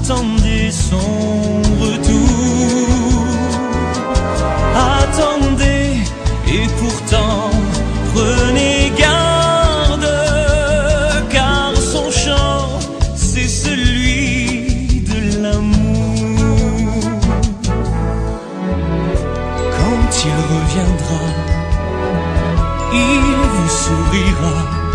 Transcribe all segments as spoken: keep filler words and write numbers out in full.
attendez son retour. Attendez, et pourtant prenez garde, car son chant, c'est celui de l'amour. Quand il reviendra, il vous sourira,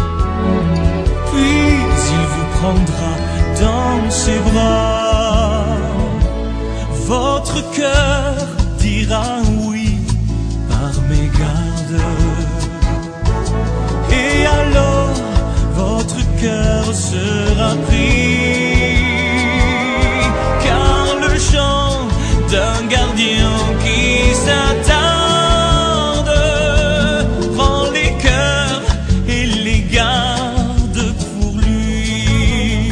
puis il vous prendra dans ses bras. Votre cœur dira oui par mégarde, et alors votre cœur sera pris, car le chant d'un gardien qui s'attarde prend les cœurs et les garde pour lui.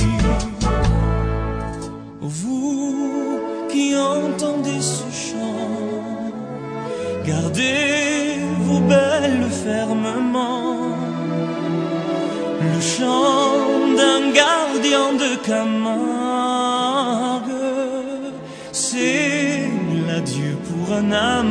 Vous qui entendez ce chant, gardez vos belles fermement, le chant d'un gardien de Camargue, c'est l'adieu pour un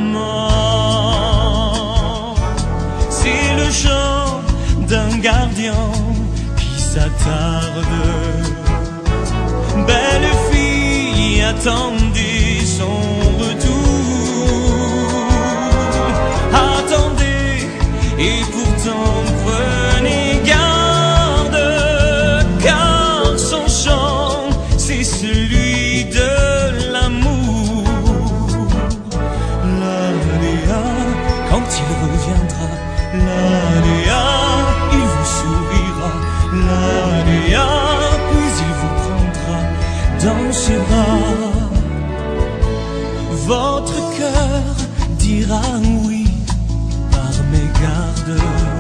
amant. C'est le chant d'un gardien qui s'attarde. Belle fille, attendez son retour. Attendez, et pourtant prenez garde, car son chant, c'est celui de l'amour. L'Adéa, quand il reviendra, l'Adéa, il vous sourira, l'Adéa, puis il vous prendra dans ses bras. Votre cœur dira oui par mégarde,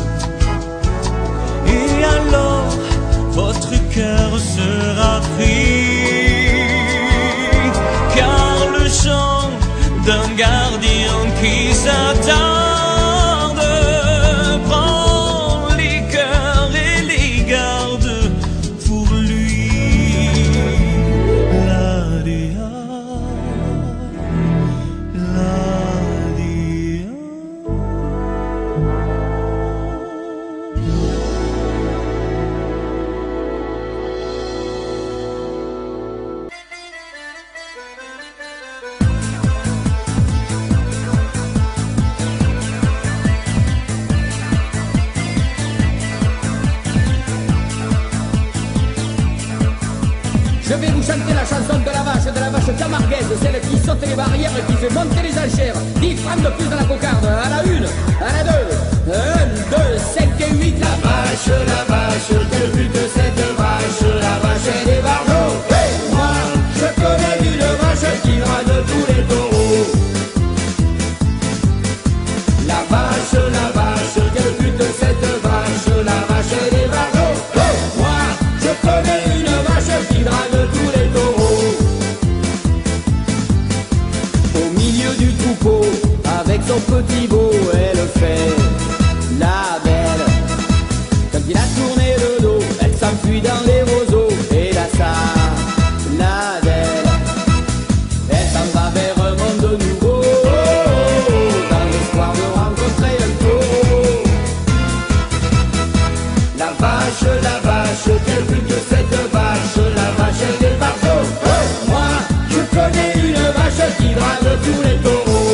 et alors votre cœur sera pris, car le chant d'un gardien qui s'attarde prend les cœurs et les garde pour lui. L'Adéa, l'Adéa. Je vais vous chanter la chanson de la vache, de la vache camarguaise, celle qui saute les barrières et qui fait monter les enchères. dix francs de plus dans la cocarde, à la une, à la deux, un, deux, cinq et huit. La vache, la vache, quel but de cette vache, la vache et des barjots. Hey, moi, je connais une vache qui rade tous les taureaux. La vache, la vache, quel but de cette vache, la vache et des barjots. Hey, moi, je connais une vache qui drague tous les taureaux. Au milieu du troupeau, avec son petit beau, elle fait la belle. Quand il a tourné le dos, elle s'enfuit dans les roseaux. Et là ça, la belle, elle s'en va vers un monde nouveau, dans l'espoir de rencontrer un taureau. La vache, la vache, quel but que cette vache, la vache et des barjots. Hey, moi, je connais une vache qui drague tous les taureaux.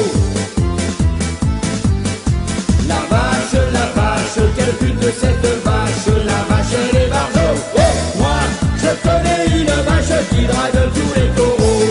La vache, la vache, quel but de cette vache, la vache et des barjots. Hey, moi, je connais une vache qui drague tous les taureaux.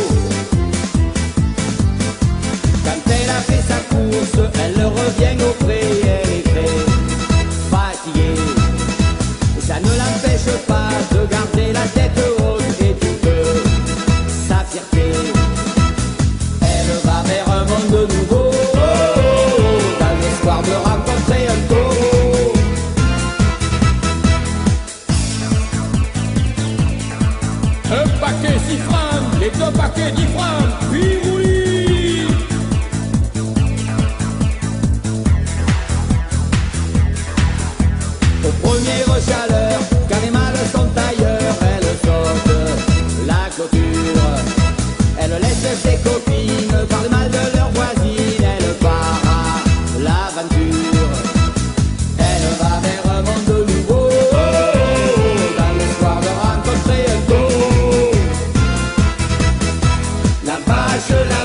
Quand elle a fait sa course, elle revient au pré, elle est très fatiguée. Ça ne l'empêche pas de garder la tête haute et toute sa fierté. Elle va vers un monde nouveau, dans l'espoir de rencontrer un taureau. Un paquet six francs, les deux paquets dix francs, puis roulis. Aux premières chaleurs, quand les mâles sont ailleurs, elle saute la clôture. Elle laisse ses copines parler mal de leurs voisines. Elle part à l'aventure. Elle va vers un monde nouveau, dans l'espoir de rencontrer un beau. La vache, la